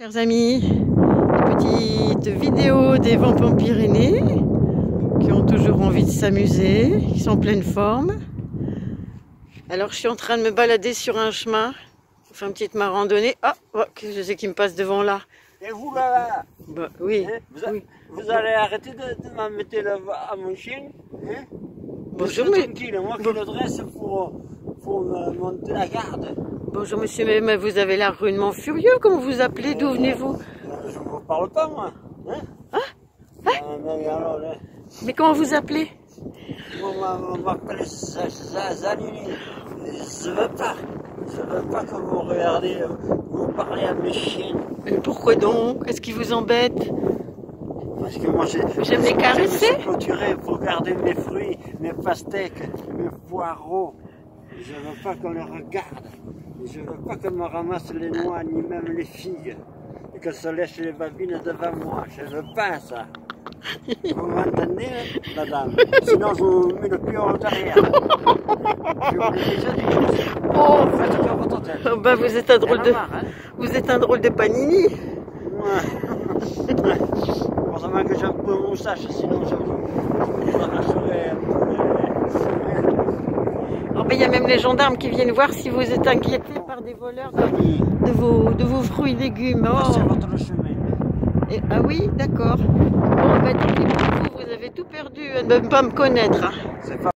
Chers amis, une petite vidéo des Vampins Pyrénées qui ont toujours envie de s'amuser, qui sont en pleine forme. Alors je suis en train de me balader sur un chemin, je fais une petite ma randonnée. Ah, oh, qu'est-ce que c'est qui me passe devant là? Et vous là, Bah, oui, hein, oui. vous allez arrêter de m'embêter à mon chien, hein? Bonjour, Laissez-le mais... tranquille, moi qui le dresse pour me monter la garde. Bonjour monsieur, mais vous avez l'air rudement furieux, comment vous appelez, d'où venez-vous? Je ne vous parle pas moi. Hein? Mais alors, là, Mais comment vous appelez? on m'appelle Zanini. Je veux pas que vous regardez, vous parlez à mes chiens. Mais pourquoi donc? Qu'est-ce qui vous embête? Parce que moi J'aime les caresser. Je me suis clôturé pour garder mes fruits, mes pastèques, mes poireaux. Je veux pas qu'on les regarde. Je veux pas qu'on me ramasse les noix, ni même les figues. Et qu'elles se lèchent les babines devant moi. Je veux pas ça. Vous m'entendez, madame? Sinon, je vous mets le pion derrière. Je vous l'ai déjà dit. Oh, Faites comme votre tête. oh, bah vous êtes un drôle de... Marre, hein? Vous êtes un drôle de panini. Ouais. Heureusement que j'ai un peu de moustache, sinon je vous arracherais un peu. Oh, ben, il y a même les gendarmes qui viennent voir si vous êtes inquiété par des voleurs de vos fruits et légumes. Oh. C'est votre chemin. Ah oui, d'accord. Bon, ben, tant pis pour vous, vous avez tout perdu à ne même pas me connaître. Hein. C'est pas